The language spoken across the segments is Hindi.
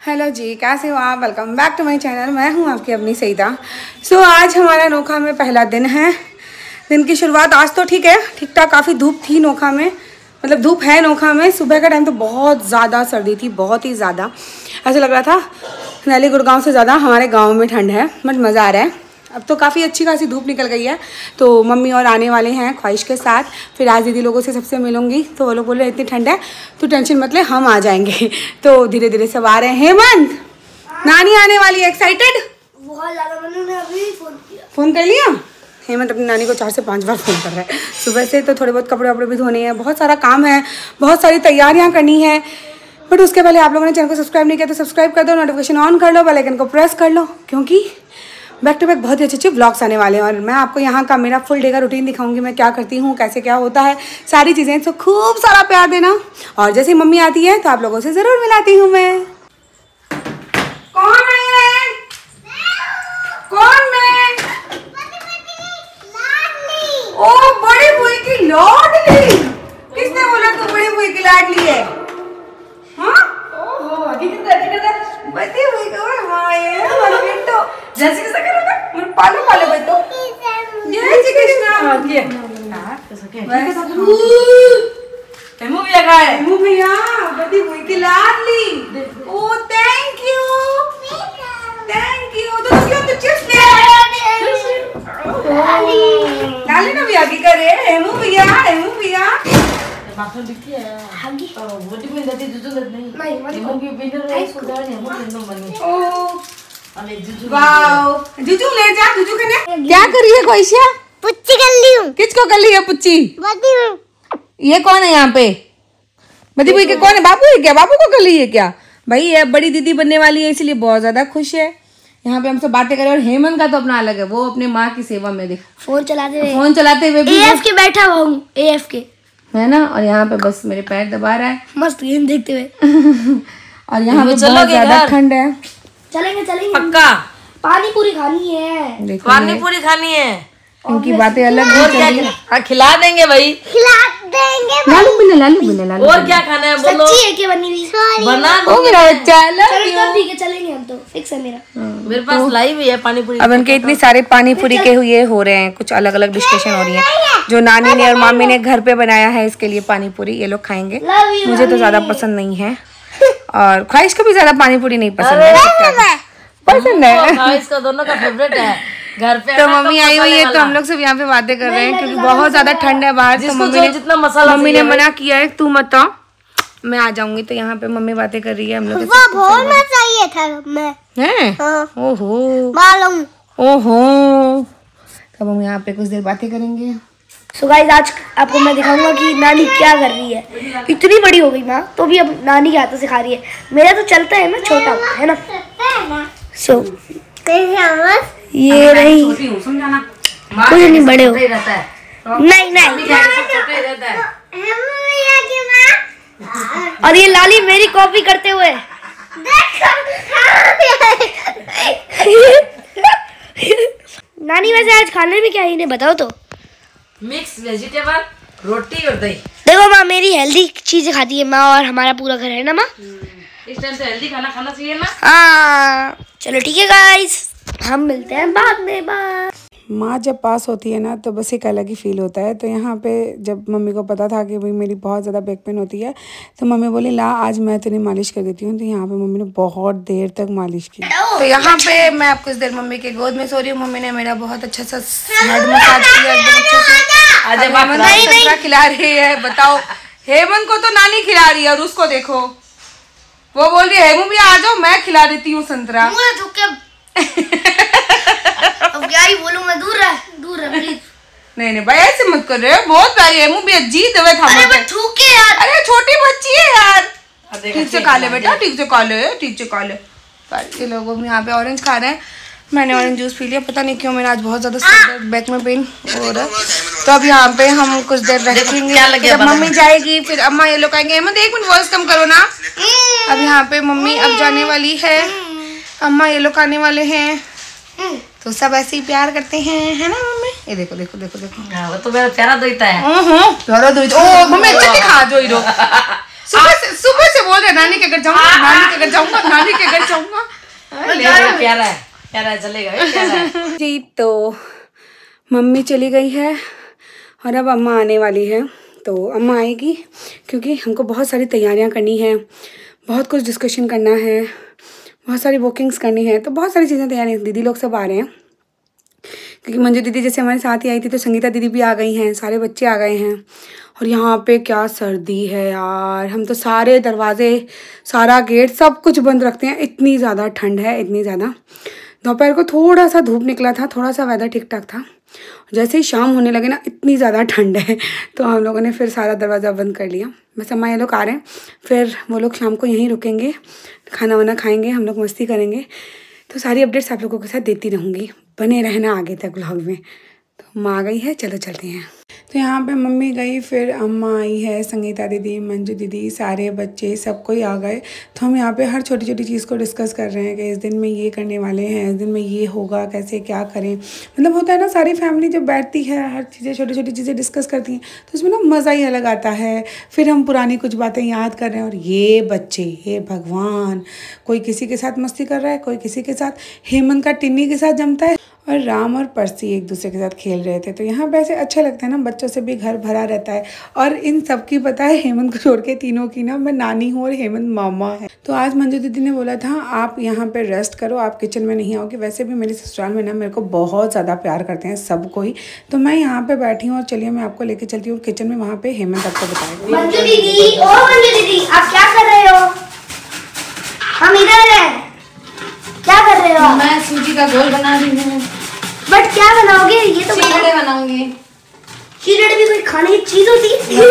हेलो जी, कैसे हो आप? Welcome back to my channel. मैं हूं आपकी अपनी सईदा। आज हमारा नोखा में पहला दिन है। दिन की शुरुआत आज तो ठीक है, ठीक ठाक। काफ़ी धूप थी नोखा में, मतलब धूप है नोखा में। सुबह का टाइम तो बहुत ज़्यादा सर्दी थी, बहुत ही ज़्यादा। ऐसा लग रहा था नैली गुड़गांव से ज़्यादा हमारे गाँव में ठंड है, बट मज़ा आ रहा है। अब तो काफ़ी अच्छी खासी धूप निकल गई है, तो मम्मी और आने वाले हैं ख्वाहिश के साथ। फिर आज दीदी लोगों से सबसे मिलूंगी, तो वो लोग बोले इतनी ठंड है तो टेंशन मत ले, हम आ जाएंगे। तो धीरे धीरे सब आ रहे हैं। हेमंत, नानी आने वाली है, एक्साइटेड? बहुत ज़्यादा। मैंने अभी फ़ोन कर लिया। हेमंत अपनी नानी को 4 से 5 बार फ़ोन कर रहा है सुबह से। तो थोड़े बहुत कपड़े वपड़े भी धोने हैं, बहुत सारा काम है, बहुत सारी तैयारियाँ करनी है। बट उसके पहले आप लोगों ने चैनल को सब्सक्राइब नहीं किया तो सब्सक्राइब कर दो, नोटिफिकेशन ऑन कर लो, बेल आइकन को प्रेस कर लो, क्योंकि बैक टू बैक बहुत ही अच्छे अच्छे व्लॉग्स आने वाले हैं। और मैं आपको यहाँ का मेरा फुल डे का रूटीन दिखाऊंगी, मैं क्या करती हूँ, कैसे क्या होता है, सारी चीज़ें। तो खूब सारा प्यार देना। और जैसे ही मम्मी आती है तो आप लोगों से ज़रूर मिलाती हूँ मैं। कौन है? कौन है? ओ, बड़ी बुई की लाडली। किसने बोला तू बड़ी बुई की लाडली है? हाँ? ओहो, बड़ी बुई का तो जैसे कैसे करोगे? मैं पालो बेटो। जय श्री कृष्णा। हां ये हेमू भैया का है। हेमू भैया बड़ी बुई की लाडली। ओ थैंक यू। तो क्यों तो चिप्स ले आए? लाली ना भी आगे करे। हेमू भैया माखन दिखती है हागी। वो टिप में देती जुजू नहीं हेमू भी बिना रहे इसको जाने हेमू बिना बने। ओ वाओ, जुजू ले जा। जुजू कने क्या कर रही है कोइशिया? पुच्ची कर ली हूँ। किसको कर ली है पुच्ची? ये कौन है यहाँ पे? बदी बुई के कौन है? बाबू है क्या? बाबू को कर ली है क्या? भाई ये बड़ी दीदी बनने वाली है, इसलिए बहुत ज्यादा खुश है। यहाँ पे हमसे बातें करें। और हेमंत का तो अपना अलग है, वो अपने माँ की सेवा में देख फोन चलाते हुए भी AF के बैठा हुआ हूँ, AF के है ना। और यहाँ पे बस मेरे पैर दबा रहा है मस्त गेम देखते हुए। और यहाँ पे बहुत ज्यादा ठंड है। चलेंगे पक्का। पानी पूरी खानी है, पानी पूरी खानी है। उनकी बातें अलग है। हाँ खिला देंगे भाई, लालू बिना और क्या खाना है बोलो? सच्ची है कि बनी हुई? बना दो मेरा बच्चा। ठीक है चलेंगे हम तो, फिक्स है मेरा। मेरे पास लाई भी है पानी पूरी। अब उनके इतनी सारे पानी पूरी के हुए हो रहे हैं, कुछ अलग अलग डिस्कशन हो रही है। जो नानी ने और मामी ने घर पे बनाया है इसके लिए पानी पूरी, ये लोग खाएंगे। मुझे तो ज्यादा पसंद नहीं है, और ख्वाहिश को भी ज्यादा पानी पूरी नहीं पसंद है। पसंद है, ख्वाहिश का दोनों का फेवरेट है घर पे। तो मम्मी आई हुई है तो हम लोग सब यहाँ पे बातें कर रहे हैं, क्योंकि बहुत ज्यादा ठंड है बाहर। तो मम्मी ने मना किया है, तू मत आ, मैं आ जाऊंगी। तो यहाँ पे मम्मी बातें कर रही है हम लोग। चाहिए था मैं। ओहो, तब हम यहाँ पे कुछ देर बातें करेंगे। सो गाइस, आज आपको मैं दिखाऊंगा कि नानी क्या कर रही है। इतनी बड़ी हो गई माँ, तो भी अब नानी के हाथों सिखा रही है। मेरा तो चलता है, मैं छोटा हूँ, है ना। सो ये रही, कुछ नहीं बड़े हो। नहीं और ये लाली मेरी कॉपी करते हुए। नानी वैसे आज खाने में क्या है इन्हें बताओ तो? मिक्स वेजिटेबल, रोटी और दही। देखो माँ मेरी हेल्दी चीजें खाती है माँ, और हमारा पूरा घर है ना माँ। इस टाइम से हेल्दी खाना खाना चाहिए ना। हाँ चलो ठीक है गाइस, हम मिलते हैं बाद में। बाय। माँ जब पास होती है ना तो बस एक अलग ही फील होता है। तो यहाँ पे जब मम्मी को पता था कि भाई मेरी बहुत ज़्यादा बैक पेन होती है, तो मम्मी बोली ला आज मैं तेरी मालिश कर देती हूँ। तो यहाँ पे मम्मी ने बहुत देर तक मालिश की। तो यहाँ पे मैं अब कुछ देर मम्मी के गोद में सो रही हूँ। मम्मी ने मेरा बहुत अच्छा सा हेड मसाज किया एकदम अच्छे से। आज हेमंत खिला रही है। बताओ, हेमंत को तो नानी खिला रही है, और उसको देखो वो बोल रही है हेमू भी आ जाओ, मैं खिला देती हूँ संतरा। अब क्या ही बोलूं मैं, दूर रह प्लीज। नहीं भाई ऐसे मत कर रहे हो, बहुत प्यारी है। मुंह भी जीत दवे था। अरे मैं थूके यार। अरे छोटी बच्ची है यार। ठीक से खा ले बेटा, ठीक से खा ले। ये लोग यहाँ पे ऑरेंज खा रहे हैं। मैंने ऑरेंज जूस पी लिया, पता नहीं क्यों मेरा आज बहुत ज्यादा बैक में पेन हो रहा है। तो अब यहाँ पे हम कुछ देर रखेंगे, जब मम्मी जाएगी फिर अम्मा ये लोग आएंगे। हेमंत 1 मिनट वॉइस कम करो ना। अब यहाँ पे मम्मी अब जाने वाली है, अम्मा ये लोग आने वाले हैं, तो सब ऐसे ही प्यार करते हैं, है ना मम्मी? ये देखो देखो देखो देखो। वो तो मेरा प्यारा दोहिता है। प्यारा दोहिता। ओ मम्मी अच्छा खा जो सुबह से बोल रहे नानी के घर जाऊंगा, नानी के घर जाऊंगा, नानी के घर जाऊंगा। प्यारा है चलेगा प्यारा है। जी तो मम्मी चली गई है और अब अम्मा आने वाली है। तो अम्मा आएगी क्योंकि हमको बहुत सारी तैयारियां करनी है, बहुत कुछ डिस्कशन करना है, बहुत सारी बुकिंग्स करनी है, तो बहुत सारी चीज़ें तैयार। दीदी लोग सब आ रहे हैं क्योंकि मंजू दीदी जैसे हमारे साथ ही आई थी, तो संगीता दीदी भी आ गई हैं, सारे बच्चे आ गए हैं। और यहाँ पे क्या सर्दी है यार, हम तो सारे दरवाजे, सारा गेट सब कुछ बंद रखते हैं, इतनी ज़्यादा ठंड है, इतनी ज़्यादा। दोपहर को थोड़ा सा धूप निकला था, थोड़ा सा वेदर ठीक ठाक था, जैसे ही शाम होने लगे ना इतनी ज़्यादा ठंड है, तो हम लोगों ने फिर सारा दरवाज़ा बंद कर लिया। बस अम्मा ये लोग आ रहे हैं, फिर वो लोग शाम को यहीं रुकेंगे, खाना वाना खाएंगे, हम लोग मस्ती करेंगे। तो सारी अपडेट्स आप लोगों के साथ देती रहूँगी, बने रहना आगे तक व्लॉग में। तो अम्मा आ गई है, चलो चलते हैं। तो यहाँ पे मम्मी गई, फिर अम्मा आई है, संगीता दीदी, मंजू दीदी, सारे बच्चे सब कोई आ गए। तो हम यहाँ पे हर छोटी छोटी चीज़ को डिस्कस कर रहे हैं कि इस दिन में ये करने वाले हैं, इस दिन में ये होगा, कैसे क्या करें। मतलब होता है ना, सारी फैमिली जब बैठती है, हर चीज़ें छोटी छोटी चीज़ें डिस्कस करती हैं, तो उसमें ना मज़ा ही अलग आता है। फिर हम पुरानी कुछ बातें याद कर रहे हैं, और ये बच्चे, हे भगवान, कोई किसी के साथ मस्ती कर रहा है, कोई किसी के साथ। हेमंत का टिन्नी के साथ जमता है और राम और परसी एक दूसरे के साथ खेल रहे थे। तो यहाँ पे ऐसे अच्छा लगता है ना, बच्चों से भी घर भरा रहता है। और इन सब की पता है, हेमंत को छोड़ के तीनों की ना मैं नानी हूँ और हेमंत मामा है। तो आज मंजू दीदी ने बोला था आप यहाँ पे रेस्ट करो, आप किचन में नहीं आओगे। वैसे भी मेरे ससुराल में ना मेरे को बहुत ज़्यादा प्यार करते हैं सब कोई, तो मैं यहाँ पे बैठी हूँ। और चलिए मैं आपको लेके चलती हूँ किचन में, वहाँ पे हेमंत आपको बताएगा। मंजू दीदी, ओ मंजू दीदी, आप क्या कर रहे हो? हम इधर हैं, क्या कर रहे हो? मैं सूजी का घोल बना रही हूँ। बट क्या बनाओगे ये तो चिलड़े बनाऊंगी। चिलड़े भी कोई खाने की चीज होती है?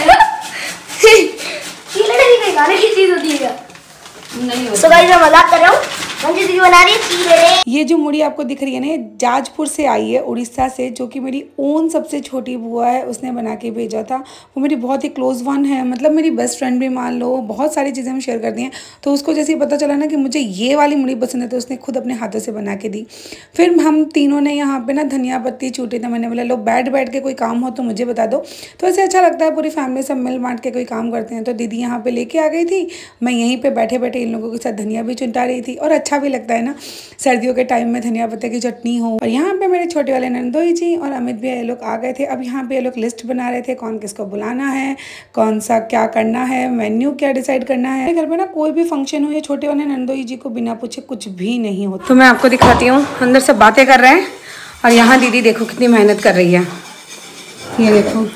चिलड़े भी कोई खाने की चीज होती है क्या? नहीं होता। सो गाइस मैं मजाक कर रहा हूँ, मंजू दीदी बना रही है चिलड़े। ये जो मुड़ी आपको दिख रही है ना, ये जाजपुर से आई है, उड़ीसा से, जो कि मेरी ओन सबसे छोटी बुआ है, उसने बना के भेजा था। वो मेरी बहुत ही क्लोज वन है, मतलब मेरी बेस्ट फ्रेंड भी मान लो, बहुत सारी चीज़ें हम शेयर करती हैं। तो उसको जैसे ही पता चला ना कि मुझे ये वाली मुड़ी पसंद है, तो उसने खुद अपने हाथों से बना के दी। फिर हम तीनों ने यहाँ पे ना धनिया पत्ती छूटे थे, मैंने बोला लो बैठ के कोई काम हो तो मुझे बता दो। तो ऐसे अच्छा लगता है, पूरी फैमिली सब मिल बांट के कोई काम करते हैं। तो दीदी यहाँ पे लेके आ गई थी, मैं यहीं पे बैठे बैठे इन लोगों के साथ धनिया भी चुनटा रही थी। और अच्छा भी लगता है ना, सर्दियों के टाइम में धनिया पत्ते की चटनी हो। और यहाँ पे मेरे छोटे वाले नंदोई जी और अमित भी ये लोग आ गए थे। अब यहाँ पे ये लोग लिस्ट बना रहे थे, कौन किसको बुलाना है, कौन सा क्या करना है, मेन्यू क्या डिसाइड करना है। घर में ना कोई भी फंक्शन हो, ये छोटे वाले नंदोई जी को बिना पूछे कुछ भी नहीं होता। तो मैं आपको दिखाती हूँ, अंदर से बातें कर रहे हैं और यहाँ दीदी देखो कितनी मेहनत कर रही है। ये देखो,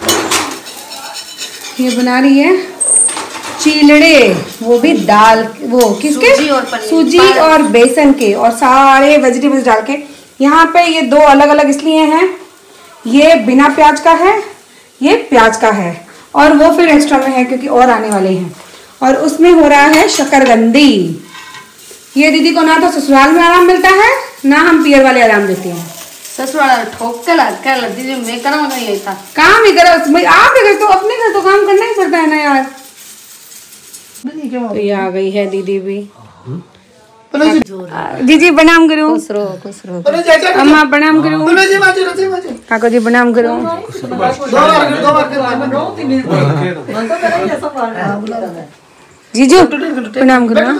ये बना रही है चिलड़े, वो भी दाल, वो किसके, सूजी और बेसन के, और सारे वेजिटेबल्स डाल के। यहाँ पे ये दो अलग अलग इसलिए हैं, ये बिना प्याज का है, ये प्याज का है, और वो फिर एक्स्ट्रा में है क्योंकि और आने वाले हैं। और उसमें हो रहा है शकरकंदी। ये दीदी को ना तो ससुराल में आराम मिलता है, ना हम पियर वाले आराम देते हैं। ससुराल ठोक के क्या लगती है, मैं करा नहीं ऐसा काम ही करो, आप घर तो अपने घर तो काम करना ही पड़ता है ना यार। तो ये आ गई है दीदी भी। जीजी प्रणाम करो, खुश रहो। अम्मा प्रणाम करो, काका जी प्रणाम करो। जीजू प्रणाम करो।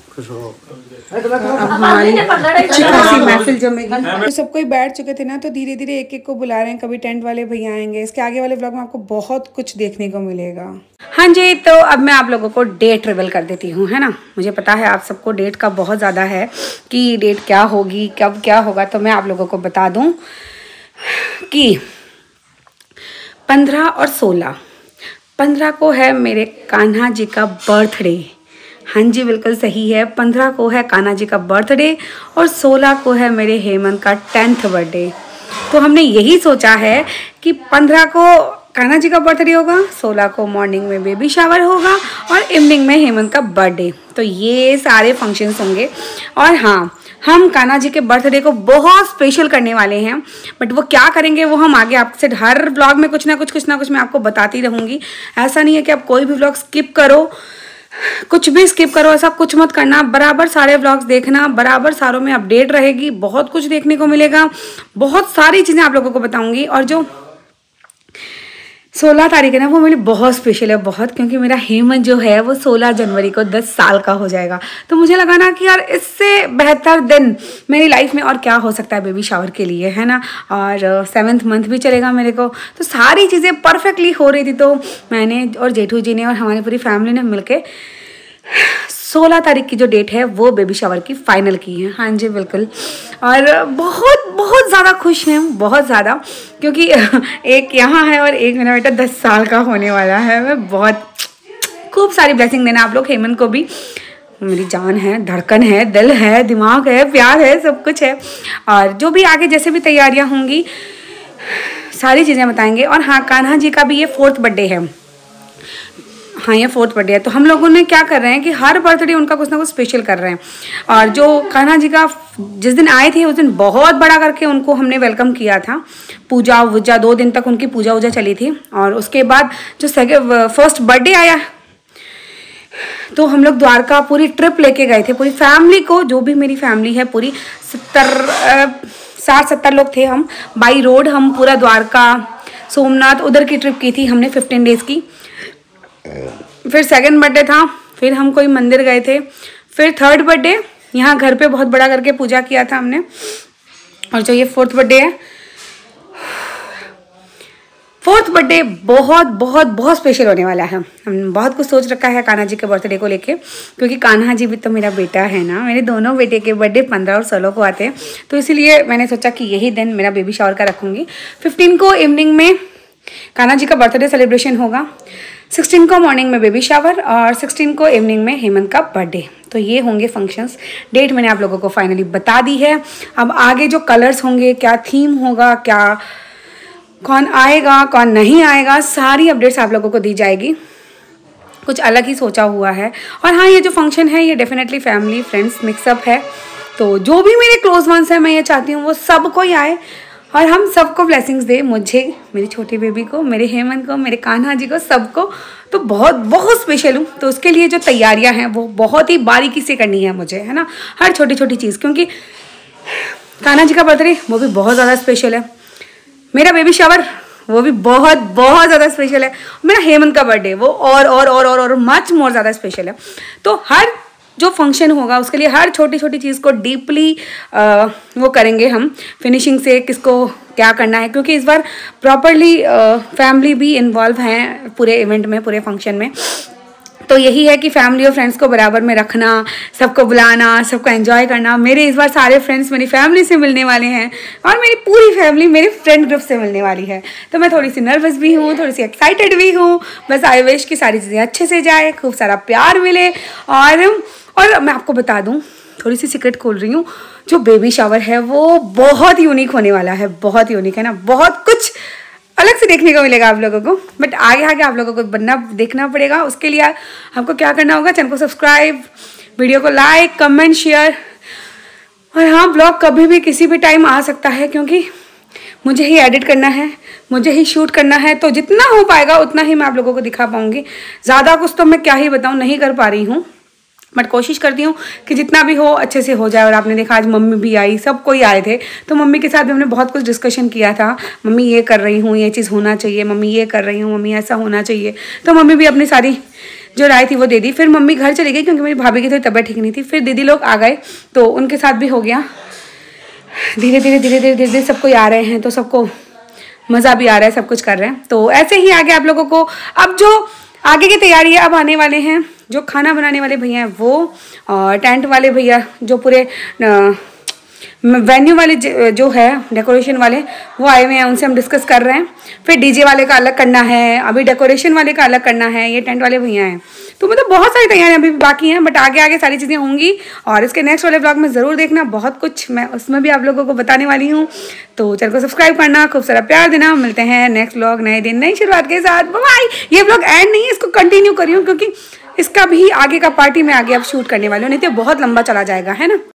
अब हमारी अच्छी खासी महफिल जमेगी। तो सब कोई बैठ चुके थे ना, तो धीरे धीरे एक एक को बुला रहे हैं। कभी टेंट वाले भैया आएंगे, इसके आगे वाले ब्लॉग में आपको बहुत कुछ देखने को मिलेगा। हाँ जी, तो अब मैं आप लोगों को डेट रिवील कर देती हूँ, है ना। मुझे पता है आप सबको डेट का बहुत ज़्यादा है कि डेट क्या होगी, कब क्या होगा। तो मैं आप लोगों को बता दूँ कि 15 और 16, 15 को है मेरे कान्हा जी का बर्थडे। हाँ जी बिल्कुल सही है, 15 को है कान्हा जी का बर्थडे और 16 को है मेरे हेमंत का 10th बर्थडे। तो हमने यही सोचा है कि 15 को कान्हा जी का बर्थडे होगा, 16 को मॉर्निंग में बेबी शावर होगा और इवनिंग में हेमंत का बर्थडे। तो ये सारे फंक्शंस होंगे। और हाँ, हम कान्हा जी के बर्थडे को बहुत स्पेशल करने वाले हैं, बट वो क्या करेंगे वो हम आगे आपसे हर व्लॉग में कुछ ना कुछ मैं आपको बताती रहूँगी। ऐसा नहीं है कि आप कोई भी व्लॉग स्किप करो, कुछ भी स्किप करो, ऐसा कुछ मत करना। बराबर सारे व्लॉग्स देखना, बराबर सारों में अपडेट रहेगी, बहुत कुछ देखने को मिलेगा, बहुत सारी चीज़ें आप लोगों को बताऊंगी। और जो 16 तारीख है ना, वो मेरे लिए बहुत स्पेशल है, बहुत, क्योंकि मेरा हेमंत जो है वो 16 जनवरी को 10 साल का हो जाएगा। तो मुझे लगा ना कि यार इससे बेहतर दिन मेरी लाइफ में और क्या हो सकता है बेबी शावर के लिए, है ना। और 7th मंथ भी चलेगा मेरे को, तो सारी चीज़ें परफेक्टली हो रही थी। तो मैंने और जेठू जी ने और हमारी पूरी फैमिली ने मिलके 16 तारीख की जो डेट है वो बेबी शावर की फाइनल की है। हाँ जी बिल्कुल। और बहुत बहुत ज़्यादा खुश हैं, बहुत ज़्यादा, क्योंकि एक यहाँ है और एक मेरा बेटा 10 साल का होने वाला है। मैं बहुत खूब सारी ब्लेसिंग देना आप लोग हेमंत को भी। मेरी जान है, धड़कन है, दिल है, दिमाग है, प्यार है, सब कुछ है। और जो भी आगे जैसे भी तैयारियाँ होंगी सारी चीज़ें बताएंगे। और हाँ, कान्हा जी का भी ये 4th बर्थडे है। हाँ, ये 4th बर्थडे है। तो हम लोगों ने क्या कर रहे हैं कि हर बर्थडे उनका कुछ ना कुछ स्पेशल कर रहे हैं। और जो कान्हा जी का जिस दिन आए थे उस दिन बहुत बड़ा करके उनको हमने वेलकम किया था। पूजा वूजा 2 दिन तक उनकी पूजा वूजा चली थी। और उसके बाद जो 1st बर्थडे आया तो हम लोग द्वारका पूरी ट्रिप लेके गए थे, पूरी फैमिली को, जो भी मेरी फैमिली है पूरी 60-70 लोग थे हम। बाई रोड हम पूरा द्वारका, सोमनाथ उधर की ट्रिप की थी हमने 15 डेज़ की। फिर 2nd बर्थडे था, फिर हम कोई मंदिर गए थे। फिर 3rd बर्थडे यहाँ घर पे बहुत बड़ा करके पूजा किया था हमने। और जो ये 4th बर्थडे है, 4th बर्थडे बहुत बहुत बहुत स्पेशल होने वाला है। हमने बहुत कुछ सोच रखा है कान्हा जी के बर्थडे को लेके, क्योंकि कान्हा जी भी तो मेरा बेटा है ना। मेरे दोनों बेटे के बर्थडे 15 और 16 को आते हैं, तो इसीलिए मैंने सोचा कि यही दिन मेरा बेबी शावर का रखूँगी। 15 को इवनिंग में कान्हा जी का बर्थडे सेलिब्रेशन होगा, 16 को मॉर्निंग में बेबी शावर और 16 को इवनिंग में हेमंत का बर्थडे। तो ये होंगे फंक्शंस। डेट मैंने आप लोगों को फाइनली बता दी है। अब आगे जो कलर्स होंगे, क्या थीम होगा, क्या कौन आएगा कौन नहीं आएगा, सारी अपडेट्स आप लोगों को दी जाएगी। कुछ अलग ही सोचा हुआ है। और हाँ, ये जो फंक्शन है ये डेफिनेटली फैमिली फ्रेंड्स मिक्सअप है। तो जो भी मेरे क्लोज वंस हैं, मैं ये चाहती हूँ वो सबको ही आए और हम सबको ब्लेसिंग्स दे, मुझे, मेरी छोटी बेबी को, मेरे हेमंत को, मेरे कान्हा जी को, सबको। तो बहुत बहुत स्पेशल हूँ। तो उसके लिए जो तैयारियाँ हैं वो बहुत ही बारीकी से करनी है मुझे, है ना, हर छोटी छोटी चीज़। क्योंकि कान्हा जी का बर्थडे वो भी बहुत ज़्यादा स्पेशल है, मेरा बेबी शावर वो भी बहुत बहुत ज़्यादा स्पेशल है, मेरा हेमंत का बर्थडे वो और मच मोर ज़्यादा स्पेशल है। तो हर जो फंक्शन होगा उसके लिए हर छोटी छोटी चीज़ को डीपली वो करेंगे हम, फिनिशिंग से किसको क्या करना है। क्योंकि इस बार प्रॉपरली फैमिली भी इन्वॉल्व हैं पूरे इवेंट में, पूरे फंक्शन में। तो यही है कि फैमिली और फ्रेंड्स को बराबर में रखना, सबको बुलाना, सबको एंजॉय करना। मेरे इस बार सारे फ्रेंड्स मेरी फैमिली से मिलने वाले हैं और मेरी पूरी फैमिली मेरे फ्रेंड ग्रुप से मिलने वाली है। तो मैं थोड़ी सी नर्वस भी हूँ, थोड़ी सी एक्साइटेड भी हूँ। बस आई विश कि सारी चीज़ें अच्छे से जाए, खूब सारा प्यार मिले। और मैं आपको बता दूँ, थोड़ी सी सीक्रेट खोल रही हूँ, जो बेबी शावर है वो बहुत यूनिक होने वाला है, बहुत यूनिक है ना, बहुत कुछ अलग से देखने को मिलेगा आप लोगों को। बट आगे आगे आप लोगों को देखना पड़ेगा। उसके लिए आपको क्या करना होगा, चैनल को सब्सक्राइब, वीडियो को लाइक, कमेंट, शेयर। और हाँ, ब्लॉग कभी भी किसी भी टाइम आ सकता है, क्योंकि मुझे ही एडिट करना है, मुझे ही शूट करना है। तो जितना हो पाएगा उतना ही मैं आप लोगों को दिखा पाऊँगी। ज़्यादा कुछ तो मैं क्या ही बताऊँ, नहीं कर पा रही हूँ, बट कोशिश करती हूँ कि जितना भी हो अच्छे से हो जाए। और आपने देखा आज मम्मी भी आई, सब कोई आए थे, तो मम्मी के साथ भी हमने बहुत कुछ डिस्कशन किया था। मम्मी ये कर रही हूँ, ये चीज़ होना चाहिए, मम्मी ये कर रही हूँ, मम्मी ऐसा होना चाहिए। तो मम्मी भी अपनी सारी जो राय थी वो दे दी। फिर मम्मी घर चली गई क्योंकि मेरी भाभी की थोड़ी तबीयत ठीक नहीं थी। फिर दीदी लोग आ गए, तो उनके साथ भी हो गया। धीरे धीरे सब कोई आ रहे हैं, तो सबको मज़ा भी आ रहा है, सब कुछ कर रहे हैं। तो ऐसे ही आगे आप लोगों को अब जो आगे की तैयारी है, अब आने वाले हैं जो खाना बनाने वाले भैया हैं वो, और टेंट वाले भैया जो पूरे वेन्यू वाले जो है डेकोरेशन वाले वो आए हुए हैं, उनसे हम डिस्कस कर रहे हैं। फिर डीजे वाले का अलग करना है, अभी डेकोरेशन वाले का अलग करना है, ये टेंट वाले भैया हैं। तो मतलब बहुत सारी तैयारियां अभी भी बाकी हैं, बट आगे आगे सारी चीज़ें होंगी। और इसके नेक्स्ट वाले ब्लॉग में ज़रूर देखना, बहुत कुछ मैं उसमें भी आप लोगों को बताने वाली हूँ। तो चैनल को सब्सक्राइब करना, खूब सारा प्यार देना। मिलते हैं नेक्स्ट ब्लॉग, नए दिन, नई शुरुआत के साथ। बाय। ये ब्लॉग एंड नहीं है, इसको कंटिन्यू करियो, क्योंकि इसका भी आगे का पार्टी में आगे अब शूट करने वाली हूँ, नहीं तो बहुत लंबा चला जाएगा, है ना।